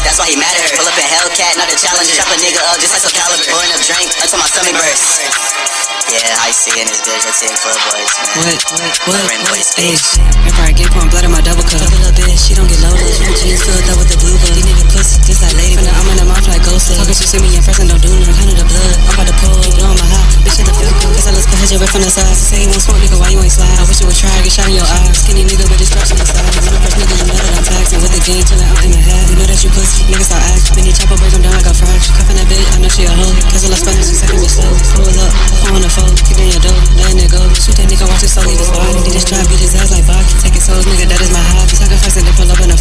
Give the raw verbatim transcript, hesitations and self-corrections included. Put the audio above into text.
that's why he mad at her. Pull up in Hellcat, not the challenger. Chop a nigga up just like some caliber. Pouring up drink until my stomach bursts. Yeah, I see in this bitch. Let's see for the boys, man. What, what, what, what? Ayy, remember I get pouring blood in my double cup. Fuck a little bitch, she don't get loaded. New jeans filled up with the blue blood. These niggas pussy, just like lady. From the arm in the mouth like ghost. Talking you see me in person, don't do nothing. Kind of the blood, I'm about to pull. Blowing my hot, bitch in the field. Guess I look for your whip from the side. Say you won't smoke, nigga, why you ain't slide? I wish you would try, get shot in your eyes. Skinny nigga with the straps on the side. You the first nigga, you know that I'm taxing. With the game chillin' out in the head. You know that you pussy, niggas start act. Mini chopper break them down like a fracture. Cuffin' that bitch, I know she a hoe. Cause all I spend is she second me slow. Pull up, pull on the phone, keep in your dough, letting it go. Shoot that nigga, watch it so leave his body. They just try to beat his ass like Baki. Taking souls, nigga, that is my hobby. Sacrificing to pull up in a